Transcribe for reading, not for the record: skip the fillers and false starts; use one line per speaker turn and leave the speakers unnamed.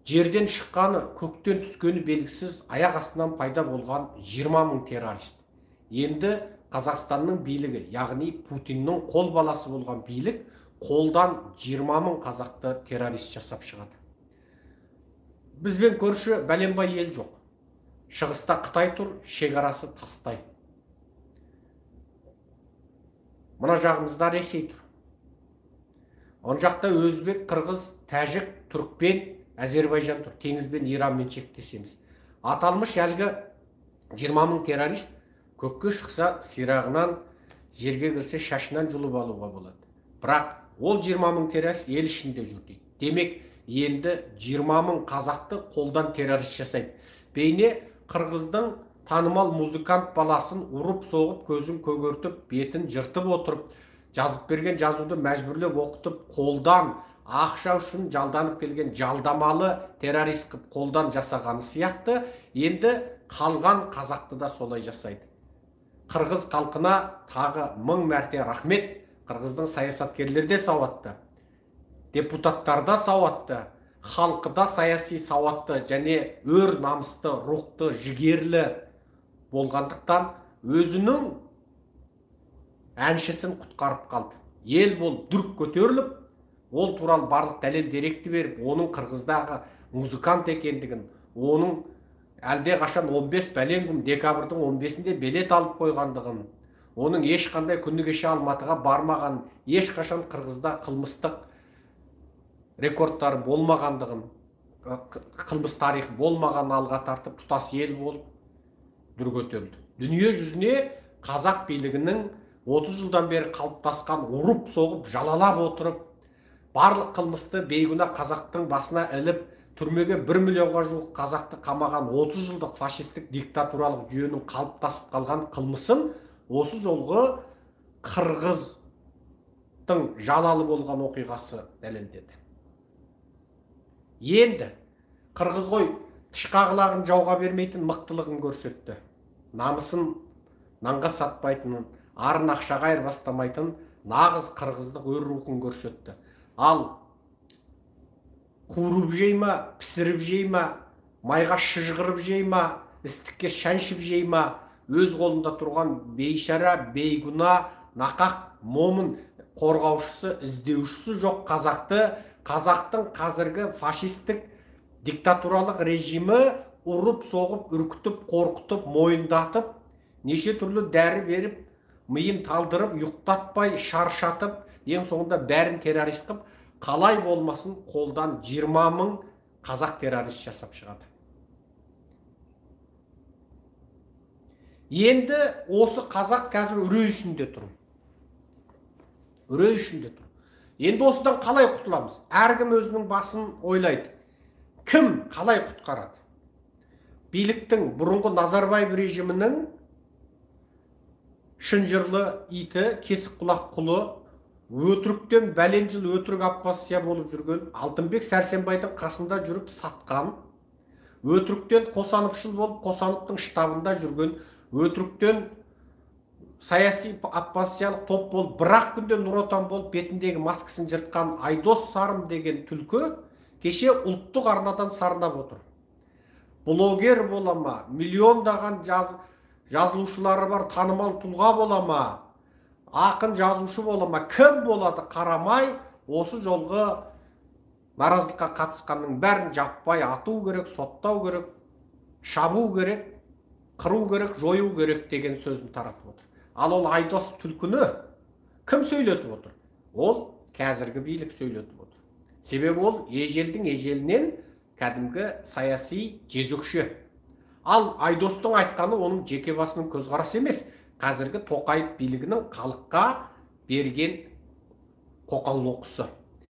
жерден шыққаны, көктен түскені белгісіз аяқ астынан пайда болған 20 мың террорист. Енді Қазақстанның билігі, яғни Путиннің қол баласы болған билік, қолдан 20 мың қазақты террорист жасап шығады. Бізбен көрші бәленбай ел жоқ. Шығыста Қытай тұр, шекарасы тастай. Мына жағымызда Ресей тұр. Он жақта өзбек, қырғыз, тәжік, түрікпен, Әзербайжан тұр. Теңізбен, Иранмен шектесеміз. Аталмыш әлгі 20 мың террорист көкке шықса сирағынан, жерге кірсе шашынан жұлып алуға болады. Бірақ ол 20 мың террорист ел ішінде жүр дейді. Демек, енді 20 мың қазақты қолдан террорист жасайды. Бейне қырғыздың танымал музыкант баласын ұрып соғып, көзін көгертіп, бетін жыртып отырып, жазып берген жазуды мәжбүрлеп оқытып, қолдан ақша үшін жалданып келген жалдамалы террорист қып қолдан жасағаны сияқты, енді қалған қазақты да солай жасайды. Қырғыз халқына тағы 1000 мәрте рахмет. Қырғыздың саясаткерлері де сауатты, депутаттар да сауатты, халқы да саяси сауатты және өр намысты, рухты, жігерлі болғандықтан өзінің әншісін құтқарып қалды. Ел болып дүрк көтеріліп, ол туралы барлық дәлел деректі беріп, оның қырғыздағы музыкант екендігін, оның әлде қашан 15 бәлен күн декабрьдің 15-інде билет алып қойғандығын, оның ешқандай күні кеше Алматыға бармаған, ешқашан Қырғызда қылмыстық рекордтары болмағандығын, қылмыс тарихы болмаған алға тартып, тұтас ел болып дүр көтерілді. Дүние жүзіне қазақ билігінің 30 жылдан бері қалыптасқан, ұрып соғып, жалалап отырып, барлық қылмысты бейгүнә қазақтың басына іліп, түрмеге 1 миллионға жуық қазақты қамаған 30 жылдық фашистік диктатуралық жүйенің қалыптасып қалған қылмысын осы жолғы қырғыздың жалалы болған оқиғасы дәлелдеді. Енді қырғыз ғой тышқағылағын жауға бермейтін мықтылығын көрсетті. Намысын нанға сатпайтынын, арын ақшаға айырбастамайтын нағыз қырғыздық өр рухын көрсетті. Ал қуырып жейма, пісіріп жейма, майға шыжғырып жейма, істікке шәншіп жейма, өз қолында тұрған бейшара, бейгүна, нақақ, момын қорғаушысы, іздеушісі жоқ қазақты, қазақтың қазіргі фашистік диктатуралық режимі ұрып, соғып, үркітіп, қорқытып, мойындатып, неше түрлі дәрі беріп, миын талдырып, ұйықтатпай, шаршатып, ең соңында бәрін террорист қып, қалай болмасын қолдан 20 мың қазақ террорист жасап шығады. Енді осы қазақ қазір үрей ішінде тұр. Үрей ішінде тұр. Енді осыдан қалай құтыламыз? Әркім өзінің басын ойлайды. Кім қалай құтқарады? Биліктің бұрынғы Назарбаев режимінің шынжырлы иті, кесік құлақ құлы, өтіріктен бәлен жыл өтірік Аппасия болып жүрген, Алтынбек Сәрсенбайдың қасында жүріп сатқан, өтіріктен Қосановшыл болып Қосановтың штабында жүрген, өтіріктен саяси Аппасиялық топ болып, бірақ күнде Нұр Отан болып бетіндегі маскасын жыртқан Айдос Сарым деген түлкі кеше ұлттық арнадан сарнап отыр. Блогер бола ма, миллиондаған жазылушылары бар танымал тұлға бола ма, ақын жазушы бола ма, кім болады қарамай, осы жолғы наразылыққа қатысқанның бәрін жаппай ату керек, соттау керек, шабу керек, қыру керек, жою керек деген сөзін таратып отыр. Ал ол Айдос түлкіні кім сөйлетіп отыр? Ол қазіргі билік сөйлетіп отыр. Себебі ол ежелдің ежелінен кәдімгі саяси жезөкше. Ал Айдостың айтқаны оның жеке басының көзқарасы емес, қазіргі Тоқаев билігінің халыққа берген қоқан-лоққысы.